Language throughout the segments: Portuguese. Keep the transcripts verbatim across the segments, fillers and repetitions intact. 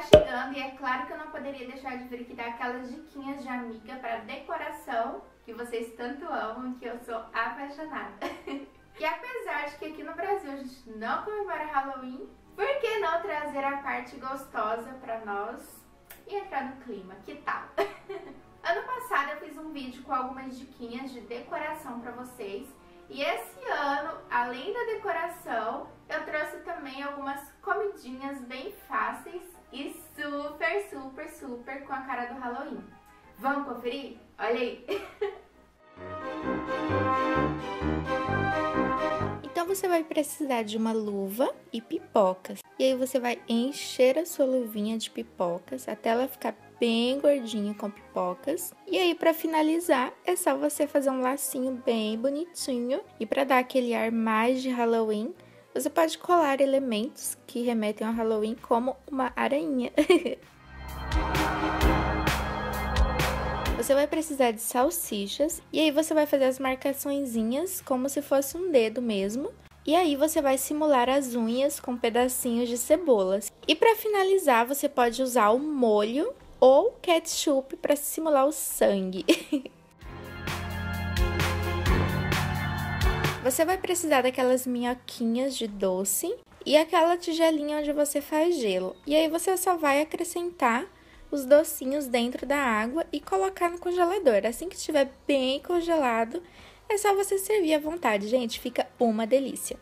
chegando e é claro que eu não poderia deixar de vir aqui dar aquelas diquinhas de amiga para decoração que vocês tanto amam, que eu sou apaixonada. E apesar de que aqui no Brasil a gente não comemora Halloween, por que não trazer a parte gostosa para nós e entrar no clima? Que tal? Ano passado eu fiz um vídeo com algumas diquinhas de decoração para vocês. E esse ano, além da decoração, eu trouxe também algumas comidinhas bem fáceis e super, super, super com a cara do Halloween. Vamos conferir? Olha aí! Então você vai precisar de uma luva e pipocas. E aí você vai encher a sua luvinha de pipocas até ela ficar bem gordinha com pipocas. E aí para finalizar é só você fazer um lacinho bem bonitinho. E para dar aquele ar mais de Halloween, você pode colar elementos que remetem ao Halloween como uma aranha. Você vai precisar de salsichas e aí você vai fazer as marcaçõezinhas como se fosse um dedo mesmo. E aí você vai simular as unhas com pedacinhos de cebolas. E para finalizar você pode usar o molho ou ketchup para simular o sangue. Você vai precisar daquelas minhoquinhas de doce e aquela tigelinha onde você faz gelo. E aí você só vai acrescentar os docinhos dentro da água e colocar no congelador. Assim que estiver bem congelado, é só você servir à vontade, gente, fica uma delícia.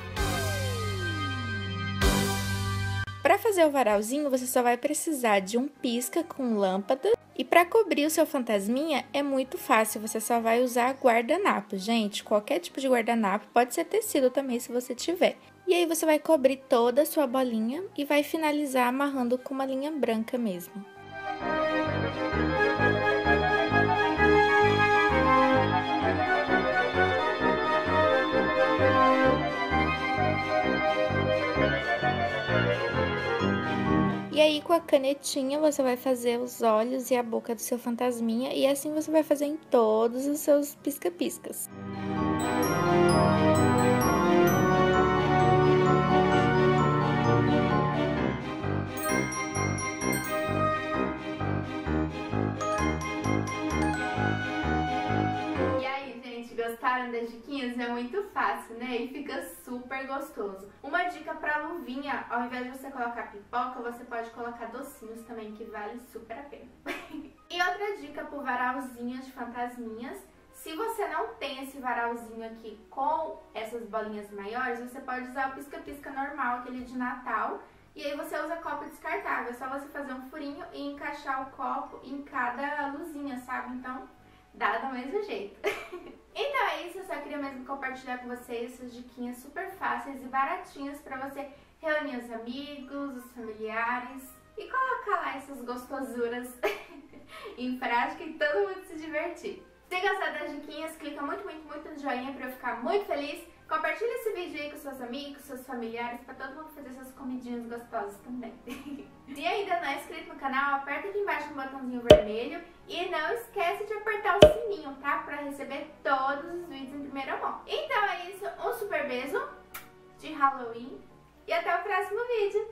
Para fazer o varalzinho, você só vai precisar de um pisca com lâmpada. E para cobrir o seu fantasminha é muito fácil, você só vai usar guardanapo, gente. Qualquer tipo de guardanapo, pode ser tecido também se você tiver. E aí você vai cobrir toda a sua bolinha e vai finalizar amarrando com uma linha branca mesmo. E aí com a canetinha você vai fazer os olhos e a boca do seu fantasminha e assim você vai fazer em todos os seus pisca-piscas. Gostaram das diquinhas? É muito fácil, né? E fica super gostoso. Uma dica pra luvinha, ao invés de você colocar pipoca, você pode colocar docinhos também, que vale super a pena. E outra dica pro varalzinho de fantasminhas, se você não tem esse varalzinho aqui com essas bolinhas maiores, você pode usar o pisca-pisca normal, aquele de Natal, e aí você usa copo descartável. É só você fazer um furinho e encaixar o copo em cada luzinha, sabe? Então, dá do mesmo jeito. Então é isso, eu só queria mesmo compartilhar com vocês essas diquinhas super fáceis e baratinhas pra você reunir os amigos, os familiares e colocar lá essas gostosuras em prática e todo mundo se divertir. Se gostar das diquinhas, clica muito, muito, muito no joinha pra eu ficar muito feliz. Compartilha esse vídeo aí com seus amigos, seus familiares, pra todo mundo fazer essas comidinhas gostosas também. Se ainda não é inscrito no canal, aperta aqui embaixo no botãozinho vermelho e não esquece de apertar o sininho, tá? Pra receber todos os vídeos em primeira mão. Então é isso, um super beijo de Halloween e até o próximo vídeo!